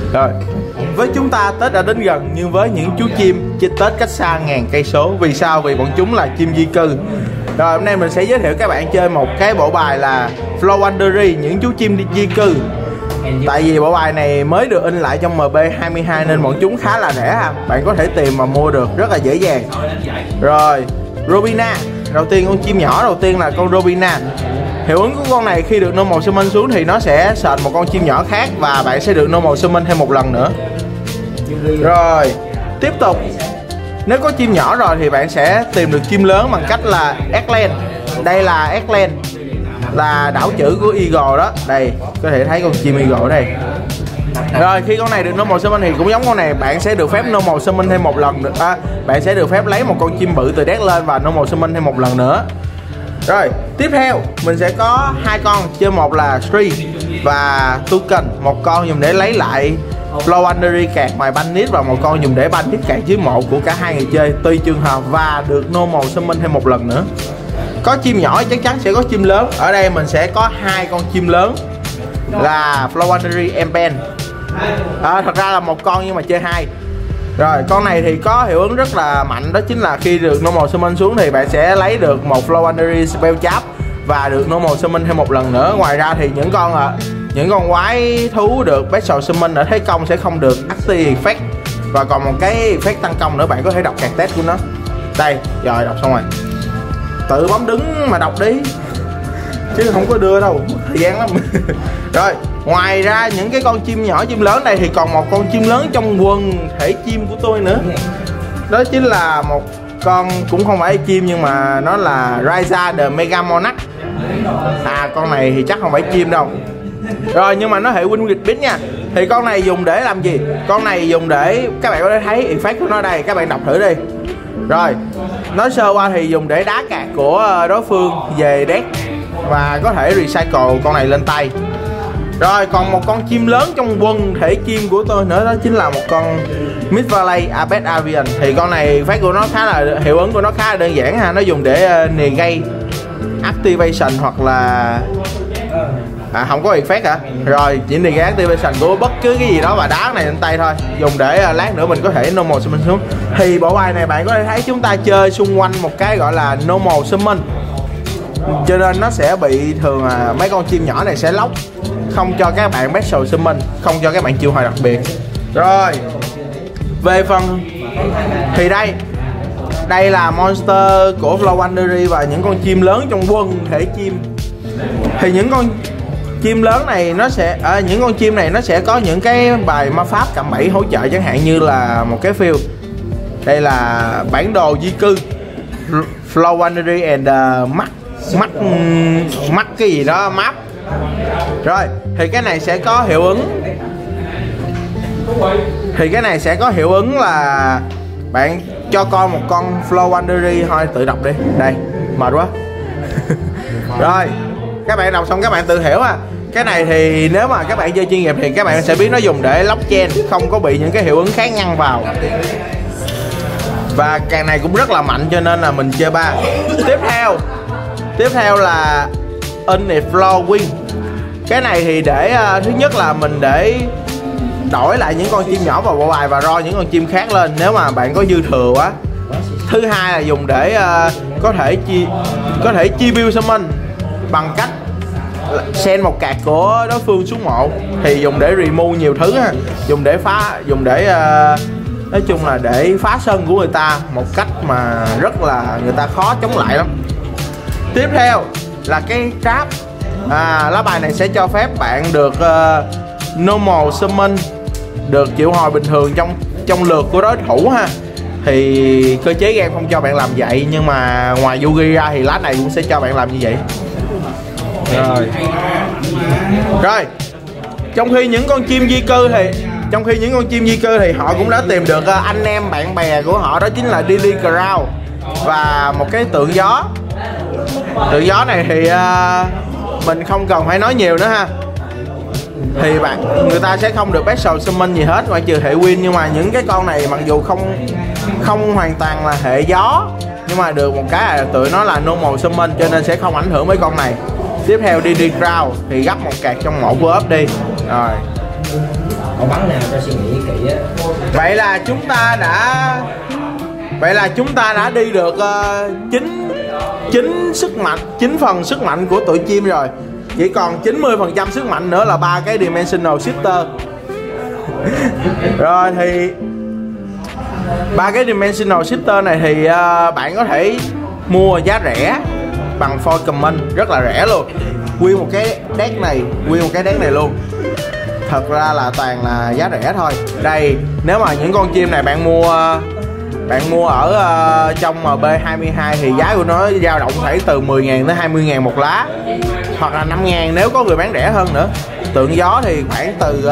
Rồi, với chúng ta Tết đã đến gần, nhưng với những chú chim Tết cách xa ngàn cây số. Vì sao? Vì bọn chúng là chim di cư. Rồi hôm nay mình sẽ giới thiệu các bạn chơi một cái bộ bài là Flowondery, những chú chim di cư. Tại vì bộ bài này mới được in lại trong MB22 nên bọn chúng khá là rẻ ha. Bạn có thể tìm mà mua được rất là dễ dàng. Rồi, Robina. Đầu tiên con chim nhỏ đầu tiên là con Robina. Hiệu ứng của con này khi được normal summon xuống thì nó sẽ search một con chim nhỏ khác và bạn sẽ được normal summon thêm một lần nữa. Rồi, tiếp tục. Nếu có chim nhỏ rồi thì bạn sẽ tìm được chim lớn bằng cách là Eggland. Đây là Eggland, là đảo chữ của Eagle đó. Đây, có thể thấy con chim Eagle ở đây. Rồi, khi con này được normal summon thì cũng giống con này, bạn sẽ được phép normal summon thêm một lần nữa. Bạn sẽ được phép lấy một con chim bự từ deck lên và normal summon thêm một lần nữa. Rồi, tiếp theo mình sẽ có hai con, chơi một là Tree và Token, một con dùng để lấy lại Flowondery card ngoài Bandit và một con dùng để Bandit card dưới một của cả hai người chơi tùy trường hợp và được normal summon thêm một lần nữa. Có chim nhỏ chắc chắn sẽ có chim lớn. Ở đây mình sẽ có hai con chim lớn là Flowondery Empen. Thật ra là một con nhưng mà chơi hai. Rồi, con này thì có hiệu ứng rất là mạnh, đó chính là khi được normal summon xuống thì bạn sẽ lấy được một Flowondery Spell Trap và được normal summon thêm một lần nữa. Ngoài ra thì những con quái thú được special summon ở thế công sẽ không được active effect. Và còn một cái effect tăng công nữa, bạn có thể đọc card test của nó. Đây, rồi đọc xong rồi. Tự bấm đứng mà đọc đi, chứ không có đưa đâu, thời gian lắm. Rồi, ngoài ra những cái con chim nhỏ chim lớn này thì còn một con chim lớn trong quần thể chim của tôi nữa. Đó chính là một con cũng không phải chim nhưng mà nó là Ryza the Mega Monarch. Con này thì chắc không phải chim đâu. Rồi, nhưng mà nó hệ Wind with Beat nha. Thì con này dùng để làm gì? Con này dùng để, các bạn có thể thấy effect của nó đây, các bạn đọc thử đi. Rồi, nói sơ qua thì dùng để đá card của đối phương về deck và có thể recycle con này lên tay. Rồi, còn một con chim lớn trong quần thể chim của tôi nữa, đó chính là một con Mid Valley Abed Avian. Thì con này phát của nó khá là, hiệu ứng của nó khá là đơn giản ha, nó dùng để negate activation hoặc là không có effect hả? Rồi, chỉ negate activation của bất cứ cái gì đó và đá này lên tay thôi, dùng để lát nữa mình có thể normal summon xuống. Thì bộ bài này bạn có thể thấy chúng ta chơi xung quanh một cái gọi là normal summon, cho nên nó sẽ bị thường mấy con chim nhỏ này sẽ lóc, không cho các bạn special summon, không cho các bạn chiêu hồi đặc biệt. Rồi, về phần thì đây là monster của Flowondery và những con chim lớn trong quân thể chim. Thì những con chim lớn này nó sẽ những con chim này nó sẽ có những cái bài ma pháp cạm bẫy hỗ trợ, chẳng hạn như là một cái field. Đây là bản đồ di cư Flowondery and mắt cái gì đó map. Rồi, thì cái này sẽ có hiệu ứng là bạn cho con một con Flowondery thôi, tự đọc đi. Đây, mệt quá. Rồi, các bạn đọc xong các bạn tự hiểu. Cái này thì nếu mà các bạn chơi chuyên nghiệp thì các bạn sẽ biết nó dùng để lock chain, không có bị những cái hiệu ứng khác ngăn vào. Và càng này cũng rất là mạnh cho nên là mình chơi 3. Tiếp theo là Uniflow Wing. Cái này thì để thứ nhất là mình để đổi lại những con chim nhỏ vào bộ bài và roi những con chim khác lên nếu mà bạn có dư thừa quá. Thứ hai là dùng để có thể chi build summon bằng cách send một card của đối phương xuống 1, thì dùng để remove nhiều thứ ha, dùng để nói chung là để phá sân của người ta một cách mà rất là người ta khó chống lại lắm. Tiếp theo là cái trap. Lá bài này sẽ cho phép bạn được normal summon, được triệu hồi bình thường trong lượt của đối thủ ha. Thì cơ chế game không cho bạn làm vậy, nhưng mà ngoài Yugi ra thì lá này cũng sẽ cho bạn làm như vậy. Rồi, trong khi những con chim di cư thì họ cũng đã tìm được anh em bạn bè của họ, đó chính là Dilly Crow và một cái tượng gió. Tượng gió này thì mình không cần phải nói nhiều nữa ha. Thì người ta sẽ không được special summon gì hết ngoại trừ hệ Wind, nhưng mà những cái con này mặc dù không hoàn toàn là hệ gió, nhưng mà được một cái là tụi nó là normal summon cho nên sẽ không ảnh hưởng mấy con này. Tiếp theo Dilly Crow thì gấp một card trong 1 của up đi. Rồi, Ổ bắn nào cho suy nghĩ kỹ á. Vậy là chúng ta đã đi được 9 phần sức mạnh của tụi chim rồi. Chỉ còn 90% sức mạnh nữa là 3 cái Dimensional Shifter. Rồi thì 3 cái Dimensional Shifter này thì bạn có thể mua giá rẻ bằng foil common, rất là rẻ luôn. Nguyên một cái deck này luôn. Thật ra là toàn là giá rẻ thôi. Đây, nếu mà những con chim này bạn mua ở trong MB22 thì giá của nó dao động phải từ 10.000 tới 20.000 một lá, hoặc là 5.000 nếu có người bán rẻ hơn nữa. Tượng gió thì khoảng từ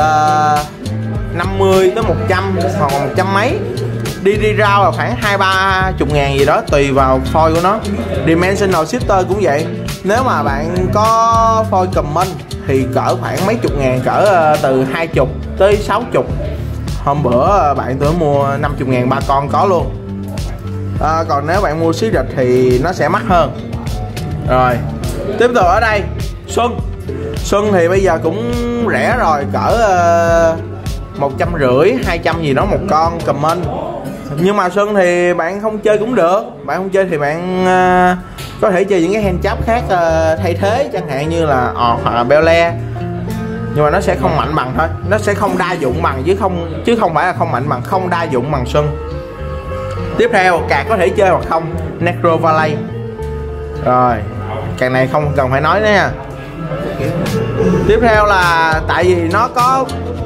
50 tới 100 hoặc 100 mấy. Đi rao là khoảng 20-30 ngàn gì đó tùy vào foil của nó. Dimensional Shifter cũng vậy. Nếu mà bạn có foil common thì cỡ khoảng mấy chục ngàn, cỡ từ 20 tới 60. Hôm bữa bạn tôi mua 50 ngàn 3 con có luôn. Còn nếu bạn mua xí rịch thì nó sẽ mắc hơn. Rồi tiếp tục ở đây Xuân thì bây giờ cũng rẻ rồi, cỡ 150, 200 gì đó một con common. Nhưng mà Xuân thì bạn không chơi cũng được. Bạn không chơi thì bạn có thể chơi những cái hand trap khác thay thế, chẳng hạn như là hoặc là Belle. Nhưng mà nó sẽ không mạnh bằng thôi, nó sẽ không đa dụng bằng, chứ không phải là không mạnh bằng, không đa dụng bằng Xuân. Tiếp theo card có thể chơi hoặc không, Necro Valley. Rồi card này không cần phải nói nữa nha. Tiếp theo là tại vì nó có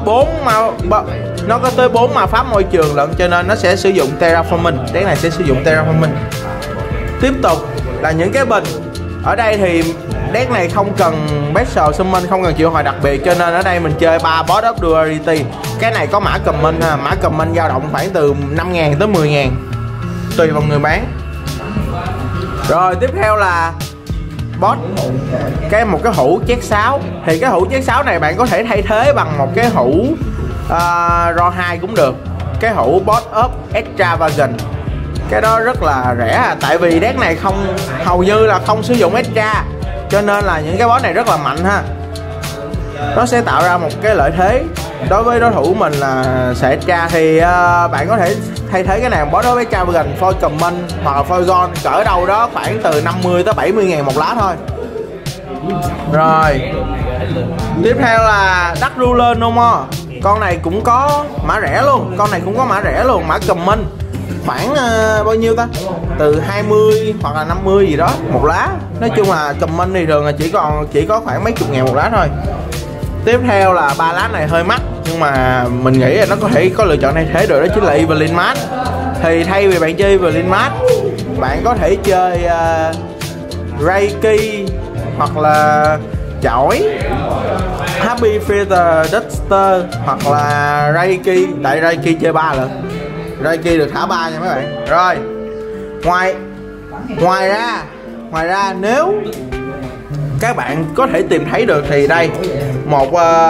tới 4 ma pháp môi trường lận, cho nên nó sẽ sử dụng Terraforming. Cái này sẽ sử dụng Terraforming. Tiếp tục là những cái bình. Ở đây thì deck này không cần Special Summon, không cần triệu hồi đặc biệt, cho nên ở đây mình chơi 3 Boss of Duality. Cái này có mã common ha, mã common dao động khoảng từ 5.000 tới 10.000 tùy vào người bán. Rồi tiếp theo là boss, một cái hũ chét 6. Thì cái hũ chét 6 này bạn có thể thay thế bằng một cái hũ RO 2 cũng được. Cái hũ Boss of Extravagant, cái đó rất là rẻ, tại vì deck này hầu như là không sử dụng extra, cho nên là những cái boss này rất là mạnh ha. Nó sẽ tạo ra một cái lợi thế đối với đối thủ mình là sẽ extra. Thì bạn có thể thay thế cái này boss of Extravagant, foil common hoặc là foil gold, cỡ đâu đó khoảng từ 50 tới 70 ngàn một lá thôi. Rồi tiếp theo là Dark Ruler No More. Con này cũng có mã rẻ luôn, mã common khoảng bao nhiêu ta, từ 20 hoặc là 50 gì đó một lá. Nói chung là common thì thường là chỉ có khoảng mấy chục ngàn một lá thôi. Tiếp theo là 3 lá này hơi mắc, nhưng mà mình nghĩ là nó có thể có lựa chọn thay thế được, đó chính là Evelyn Mask. Thì thay vì bạn chơi Evelyn Mask, bạn có thể chơi Reiki hoặc là chổi Happy Feather Duster hoặc là Reiki. Tại Reiki chơi 3 lận, Reiki được thả 3 nha mấy bạn. Rồi ngoài ra nếu các bạn có thể tìm thấy được thì đây một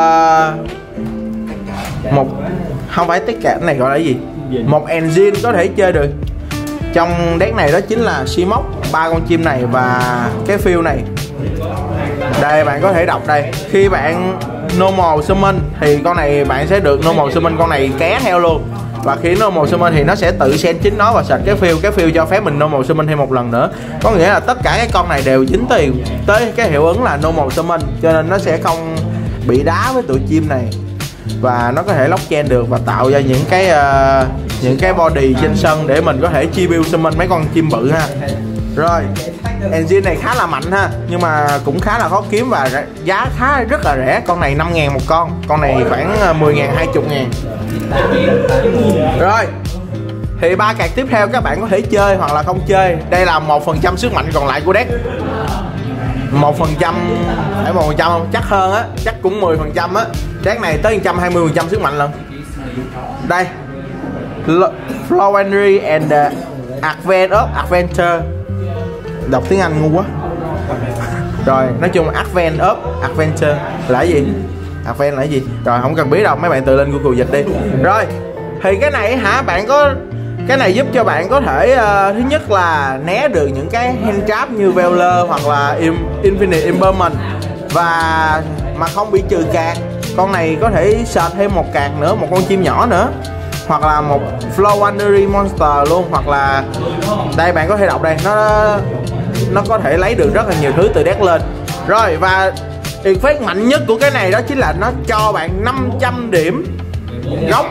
không phải tất cả cái này gọi là gì, một engine có thể chơi được trong deck này, đó chính là Shimok, 3 con chim này và cái phiêu này. Đây bạn có thể đọc đây, khi bạn normal summon thì con này bạn sẽ được normal summon con này ké theo luôn. Và khi normal summon thì nó sẽ tự send chính nó và sạch cái phiêu cho phép mình normal summon thêm một lần nữa. Có nghĩa là tất cả các con này đều dính tới cái hiệu ứng là normal summon, cho nên nó sẽ không bị đá với tụi chim này, và nó có thể lock chain được và tạo ra những cái body trên sân để mình có thể chi build summon mấy con chim bự ha. Rồi engine này khá là mạnh ha, nhưng mà cũng khá là khó kiếm và giá rất là rẻ. Con này 5.000 một con này khoảng 10.000 20.000. Rồi thì 3 card tiếp theo các bạn có thể chơi hoặc là không chơi. Đây là 1% sức mạnh còn lại của deck. 1% phải 1% không? Chắc hơn á, chắc cũng 10% á. Deck này tới 120% sức mạnh lần. Đây Flowentry and Advent of Adventure. Đọc tiếng Anh ngu quá. Rồi nói chung Advent of Adventure là cái gì? Advent là cái gì? Rồi không cần biết đâu, mấy bạn tự lên Google dịch đi. Rồi thì cái này bạn có cái này giúp cho bạn có thể thứ nhất là né được những cái hand trap như Veler hoặc là Infinite Impermanence, và mà không bị trừ card. con này có thể search thêm một card nữa, một con chim nhỏ nữa, hoặc là một Flowandering Monster luôn, hoặc là đây bạn có thể đọc đây, nó có thể lấy được rất là nhiều thứ từ deck lên. Rồi và effect mạnh nhất của cái này đó chính là nó cho bạn 500 điểm gốc.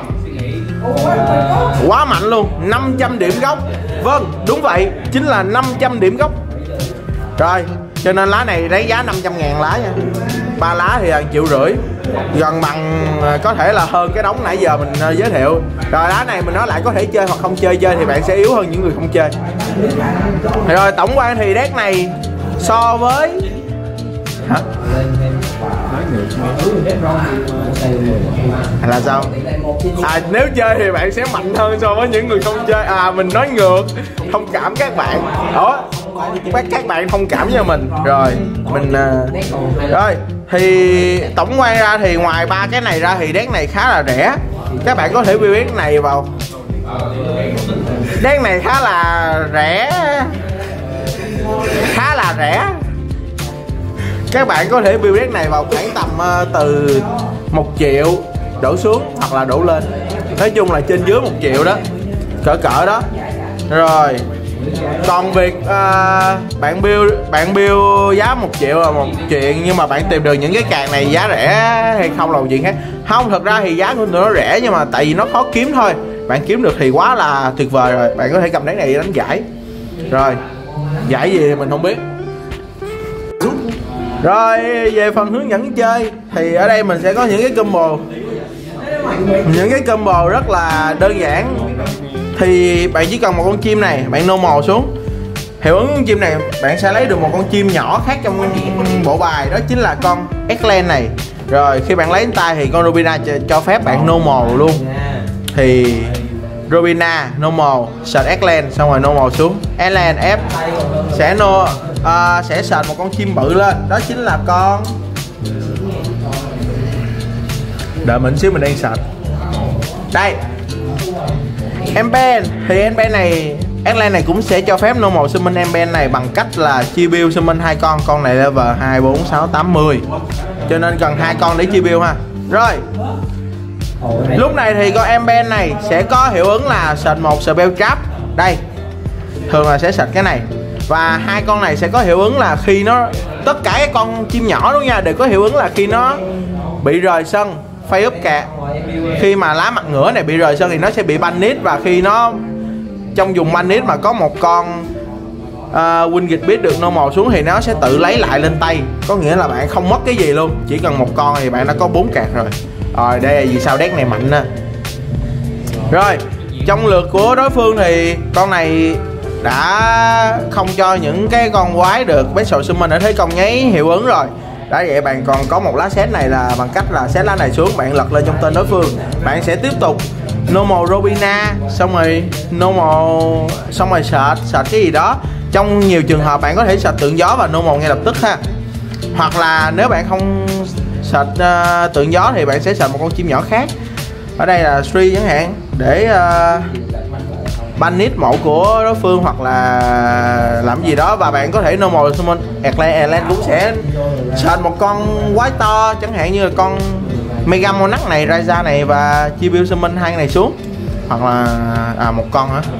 Quá mạnh luôn, 500 điểm gốc. Vâng, đúng vậy, chính là 500 điểm gốc. Rồi, cho nên lá này lấy giá 500.000 lá nha. 3 lá thì 1,5 triệu, gần bằng, có thể là hơn cái đống nãy giờ mình giới thiệu. Rồi lá này mình nói lại có thể chơi hoặc không chơi thì bạn sẽ yếu hơn những người không chơi. Rồi tổng quan thì deck này so với hả? Là sao? Nếu chơi thì bạn sẽ mạnh hơn so với những người không chơi. Mình nói ngược, thông cảm các bạn. Đó, các bạn thông cảm với mình. Rồi mình rồi thì tổng quan ra thì ngoài 3 cái này ra thì deck này khá là rẻ. Các bạn có thể build deck này vào. Deck này khá là rẻ. Các bạn có thể build deck này vào khoảng tầm từ 1 triệu đổ xuống hoặc là đổ lên. Nói chung là trên dưới 1 triệu đó, cỡ đó. Rồi còn việc bạn build giá 1 triệu là một chuyện, nhưng mà bạn tìm được những cái card này giá rẻ hay không là một chuyện khác. Không, thật ra thì giá của nó rẻ, nhưng mà tại vì nó khó kiếm thôi. Bạn kiếm được thì quá là tuyệt vời rồi. Bạn có thể cầm deck này đánh giải. Rồi giải gì thì mình không biết. Rồi về phần hướng dẫn chơi thì ở đây mình sẽ có những cái combo rất là đơn giản. Thì bạn chỉ cần một con chim này, bạn normal xuống. Hiệu ứng con chim này bạn sẽ lấy được một con chim nhỏ khác trong bộ bài, đó chính là con Eggland này. Rồi khi bạn lấy đến tay thì con Robina cho phép bạn normal luôn. Thì Robina normal, search Eggland xong rồi normal xuống. Eggland F sẽ search một con chim bự lên, đó chính là con, đợi mình xíu mình đang search đây, Emben. Thì Emben này, Eggland này cũng sẽ cho phép normal summon Emben này bằng cách là chi build summon 2 con này level 2, 4, 6, 8, 10, cho nên cần 2 con để chi build ha. Rồi lúc này thì con Emben này sẽ có hiệu ứng là search một spell trap, đây thường là sẽ search cái này. Và 2 con này sẽ có hiệu ứng là khi nó, tất cả các con chim nhỏ luôn nha, đều có hiệu ứng là khi nó bị rời sân, phay up card, khi mà lá mặt ngửa này bị rời sân thì nó sẽ bị bannit. Và khi nó trong vùng bannit mà có một con Winged Beast được normal xuống thì nó sẽ tự lấy lại lên tay. Có nghĩa là bạn không mất cái gì luôn, chỉ cần một con thì bạn đã có 4 card rồi. Rồi đây là vì sao deck này mạnh nè. Rồi trong lượt của đối phương thì con này đã không cho những cái con quái được special summon ở thế công nháy hiệu ứng rồi. Đã vậy bạn còn có một lá set này là bằng cách là set lá này xuống, bạn lật lên trong tên đối phương. Bạn sẽ tiếp tục normal Robina, xong rồi normal, xong rồi search cái gì đó. Trong nhiều trường hợp bạn có thể search tượng gió và normal ngay lập tức ha. Hoặc là nếu bạn không search tượng gió thì bạn sẽ search một con chim nhỏ khác. Ở đây là Sri chẳng hạn, để bannit mẫu của đối phương hoặc là làm gì đó. Và bạn có thể normal summon Eggland cũng sẽ search một con quái to, chẳng hạn như là con Mega Monarch này, Raja này, và chi build summon 2 này xuống. Hoặc là một con hả?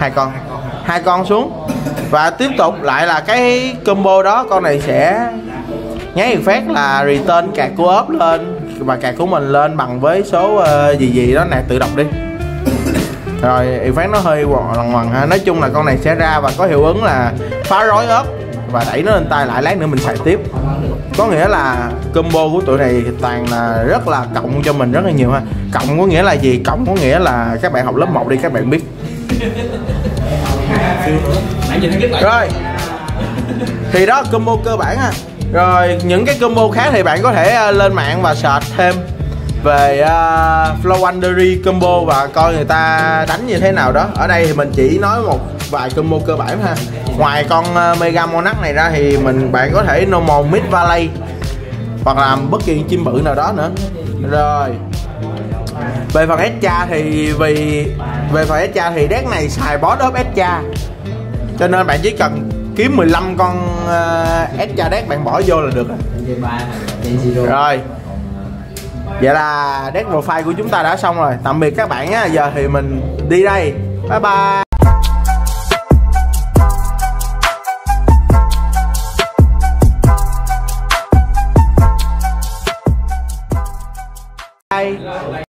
2 con xuống. Và tiếp tục lại là cái combo đó, con này sẽ nháy một phát là return card của ốp lên và card của mình lên bằng với số gì đó nè, tự đọc đi. Rồi effect nó hơi lằng ngoằng ha. Nói chung là con này sẽ ra và có hiệu ứng là phá rối ốp và đẩy nó lên tay lại, lát nữa mình xài tiếp. Có nghĩa là combo của tụi này toàn là rất là cộng cho mình rất là nhiều ha. Cộng có nghĩa là gì? Cộng có nghĩa là các bạn học lớp 1 đi các bạn biết. Rồi thì đó combo cơ bản ha. Rồi những cái combo khác thì bạn có thể lên mạng và search thêm về Flowandering combo và coi người ta đánh như thế nào đó. Ở đây thì mình chỉ nói một vài combo cơ bản ha. Ngoài con Mega Monarch này ra thì bạn có thể normal Mid Valley hoặc là bất kỳ chim bự nào đó nữa. Rồi về phần Extra thì thì deck này xài boss up Extra, cho nên bạn chỉ cần kiếm 15 con Extra deck bạn bỏ vô là được rồi. Vậy là deck profile của chúng ta đã xong rồi. Tạm biệt các bạn nhé. Giờ thì mình đi đây. Bye bye.